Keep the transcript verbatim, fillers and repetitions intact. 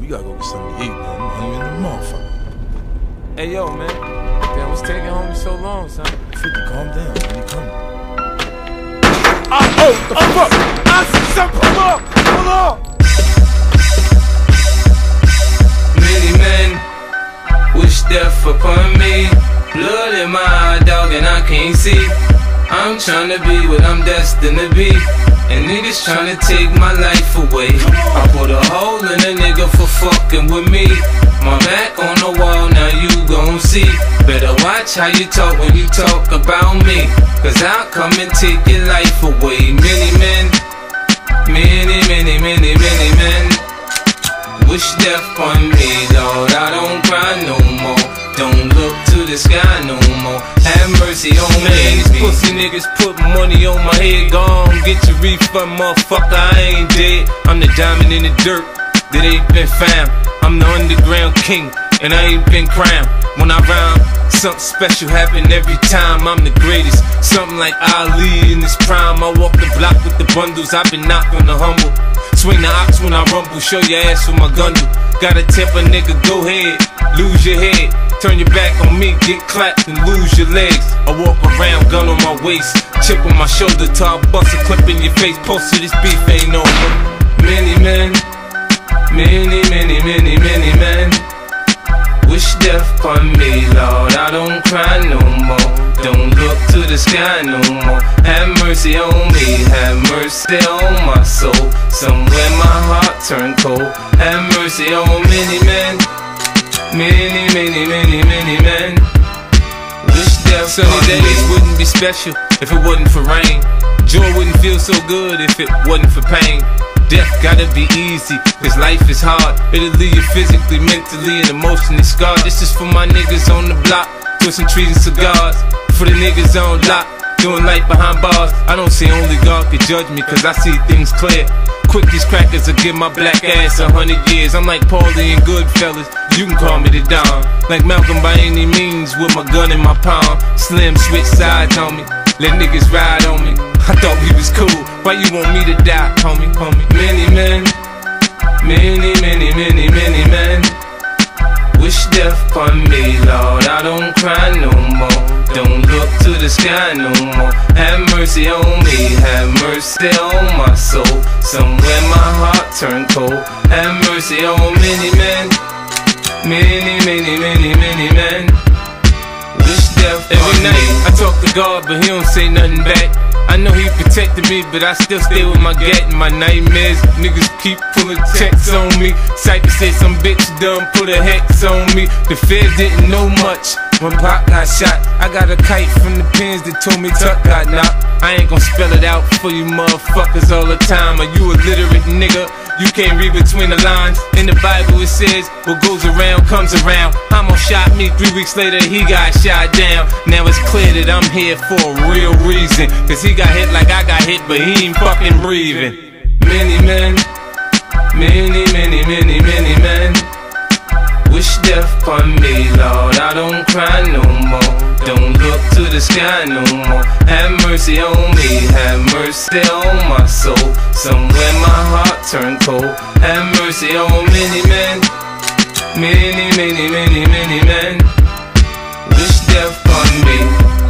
We gotta go get something to eat, man. I'm hungry in the motherfucker. Hey, yo, man. Damn, what's taking homie so long, son? fifty, calm down, man. He coming. Oh, oh, the oh, fuck! I see something. Hold on! Hold on! Many men wish death upon me. Blood in my eye, dog, and I can't see. I'm tryna be what I'm destined to be, and niggas tryna take my life away. I put a hole in a nigga for fucking with me. My back on the wall, now you gon' see. Better watch how you talk when you talk about me, cause I'll come and take your life away. Many men, many, many, many, many men wish death on me, Lord. I don't cry no more. Don't look to the sky no more. Have mercy on me. Man, these pussy niggas put money on my head. Gone, get your refund, motherfucker. I ain't dead. I'm the diamond in the dirt that ain't been found. I'm the underground king, and I ain't been crowned. When I rhyme, something special happen every time. I'm the greatest, something like Ali in his prime. I walk the block with the bundles. I've been knocked on the humble. Swing the ox when I rumble. Show your ass with my gun do. Gotta tip a nigga, go ahead, lose your head. Turn your back on me, get clapped and lose your legs. I walk around, gun on my waist, chip on my shoulder, till I bust a clip in your face. Post to this beef ain't over. Many men, many, many, many, many men wish death upon me, Lord. I don't cry no more. Don't look to the sky no more. Have mercy on me, have mercy on my soul. Somewhere my heart turned cold. Have mercy on many men, many, many, many, many men wish death upon me. Sunny days wouldn't be special if it wasn't for rain. Joy wouldn't feel so good if it wasn't for pain. Death gotta be easy, cause life is hard. It'll leave you physically, mentally, and emotionally scarred. This is for my niggas on the block, twisting trees and cigars. For the niggas on lock, doing life behind bars. I don't say only God can judge me, cause I see things clear. Quick, these crackers will give my black ass a hundred years. I'm like Paulie and Goodfellas, you can call me the Don. Like Malcolm by any means, with my gun in my palm. Slim switch sides on me, let niggas ride on me. I thought we was cool, why you want me to die, homie, homie? Many men, many, many, many, many men wish death upon me, Lord. I don't cry no more. Don't look to the sky no more. Have mercy on me, have mercy on my soul. Somewhere my heart turned cold. Have mercy on many men, many, many, many, many men wish death upon me. Every night I talk to God, but he don't say nothing back. I know he protected me, but I still stay with my gat and my nightmares. Niggas keep pulling checks on me. Cypher said some bitch done put a hex on me. The feds didn't know much when Pop got shot. I got a kite from the pins that told me Tuck got knocked. I ain't gon' spell it out for you motherfuckers all the time. Are you illiterate nigga? You can't read between the lines. In the Bible it says, what goes around comes around. Hamo shot me, three weeks later he got shot down. Now it's clear that I'm here for a real reason, cause he got hit like I got hit, but he ain't fucking breathing. Many men, many, many, many, many men wish death upon me, Lord. I don't cry no more. Don't look to the sky no more. Have mercy on me, have mercy on my soul. Somewhere my heart turned cold. Have mercy on many men, many, many, many, many men wish death upon me.